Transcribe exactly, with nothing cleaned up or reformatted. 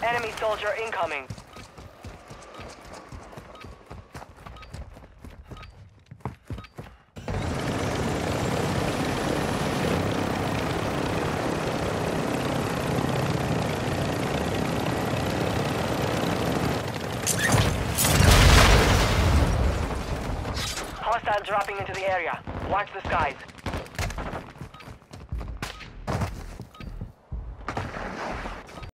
Enemy soldier incoming. Hostile dropping into the area. Watch the skies.